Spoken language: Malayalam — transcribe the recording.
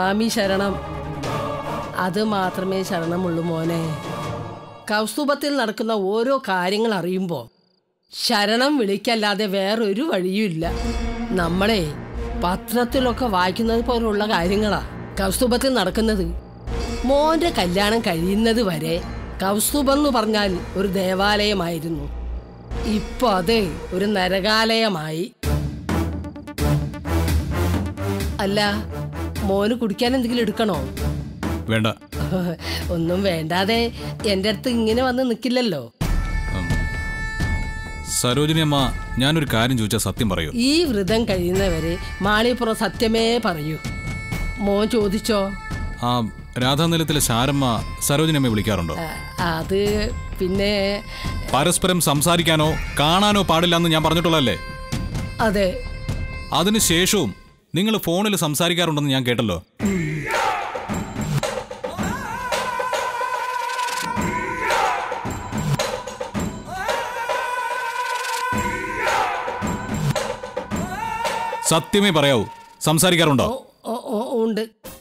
സ്വാമി ശരണം. അത് മാത്രമേ ശരണമുള്ളൂ മോനെ. കൗസ്തുഭത്തിൽ നടക്കുന്ന ഓരോ കാര്യങ്ങൾ അറിയുമ്പോൾ ശരണം വിളിക്കല്ലാതെ വേറൊരു വഴിയുമില്ല. നമ്മളെ പത്രത്തിലൊക്കെ വായിക്കുന്നത് പോലുള്ള കാര്യങ്ങളാ കൗസ്തുഭത്തിൽ നടക്കുന്നത്. മോന്റെ കല്യാണം കഴിയുന്നത് വരെ കൗസ്തുഭം എന്ന് പറഞ്ഞാൽ ഒരു ദേവാലയമായിരുന്നു. ഇപ്പൊ അത് ഒരു നരകാലയമായി. അല്ല, മോന് കുടിക്കാൻ എന്തെങ്കിലും എടുക്കണോ? വേണ്ട. ഒന്നും വേണ്ടാതെ എന്റെ അടുത്ത് ഇങ്ങനെ വന്ന് നിക്കില്ലല്ലോ. സരോജിനി അമ്മ, ഞാനൊരു കാര്യം ചോദിച്ചാൽ സത്യം പറയൂ? ഈ വ്രതം കഴിയുന്നവരെ മാളിപ്പുറം സത്യമേ പറയൂ. മോൻ ചോദിച്ചോ? ആ രാധാനിലയത്തിലെ ശാരമ്മ സരോജിനി അമ്മയെ വിളിക്കാറുണ്ടോ? അത് പിന്നെ പരസ്പരം സംസാരിക്കാനോ കാണാനോ പാടില്ലെന്ന് ഞാൻ പറഞ്ഞിട്ടുള്ളതല്ലേ? അതെ. അതിനുശേഷവും നിങ്ങൾ ഫോണിൽ സംസാരിക്കാറുണ്ടെന്ന് ഞാൻ കേട്ടല്ലോ. സത്യമേ പറയാവൂ, സംസാരിക്കാറുണ്ടോ? ഉണ്ട്.